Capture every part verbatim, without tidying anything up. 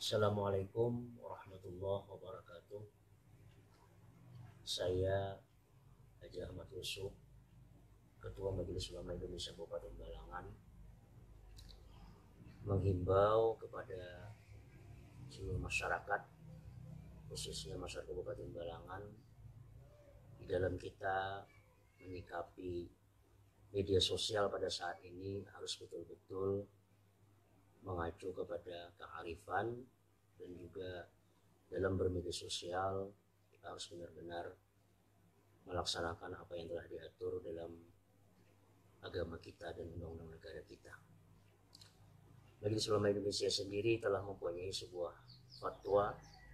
Assalamualaikum warahmatullahi wabarakatuh. Saya Haji Ahmad Yusuf, Ketua Majelis Ulama Indonesia Kabupaten Balangan, menghimbau kepada seluruh masyarakat, khususnya masyarakat Kabupaten Balangan, di dalam kita menyikapi media sosial pada saat ini harus betul-betul mengacu kepada kearifan, dan juga dalam bermedia sosial kita harus benar-benar melaksanakan apa yang telah diatur dalam agama kita dan undang-undang negara kita. Majelis Ulama Indonesia sendiri telah mempunyai sebuah fatwa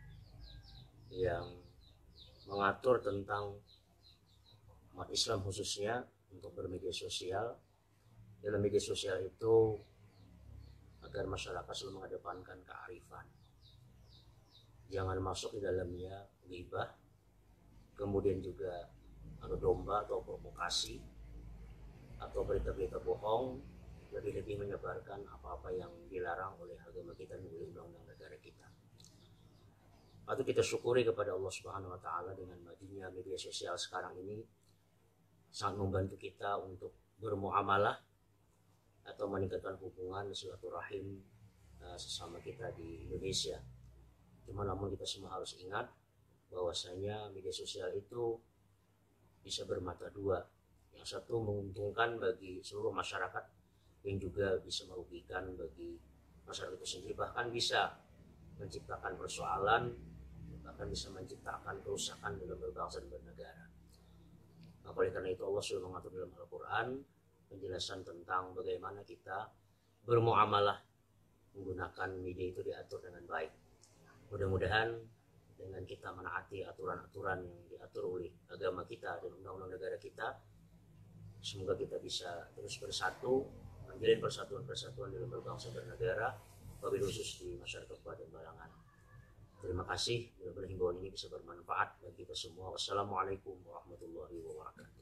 yang mengatur tentang umat Islam khususnya untuk bermedia sosial. Dalam media sosial itu agar masyarakat selalu mengedepankan kearifan, jangan masuk di dalamnya ghibah, kemudian juga adu domba atau provokasi atau berita-berita bohong, lebih-lebih menyebarkan apa-apa yang dilarang oleh agama kita dan oleh undang-undang negara kita. Patut kita syukuri kepada Allah Subhanahu wa taala dengan majunya media sosial sekarang ini sangat membantu kita untuk bermuamalah atau meningkatkan hubungan silaturahim uh, sesama kita di Indonesia. Cuma namun kita semua harus ingat bahwasanya media sosial itu bisa bermata dua. Yang satu menguntungkan bagi seluruh masyarakat, yang juga bisa merugikan bagi masyarakat itu sendiri, bahkan bisa menciptakan persoalan, bahkan bisa menciptakan kerusakan dalam berbangsa dan bernegara. Maka oleh karena itu Allah sudah mengatur dalam Al-Quran penjelasan tentang bagaimana kita bermuamalah menggunakan media itu diatur dengan baik. Mudah-mudahan dengan kita menaati aturan-aturan yang diatur oleh agama kita dan undang-undang negara kita, semoga kita bisa terus bersatu, menjalin persatuan-persatuan dalam berbangsa dan bernegara, wabil khusus di masyarakat Kabupaten Balangan. Terima kasih, mudah-mudahan himbauan ini bisa bermanfaat bagi kita semua. Wassalamualaikum warahmatullahi wabarakatuh.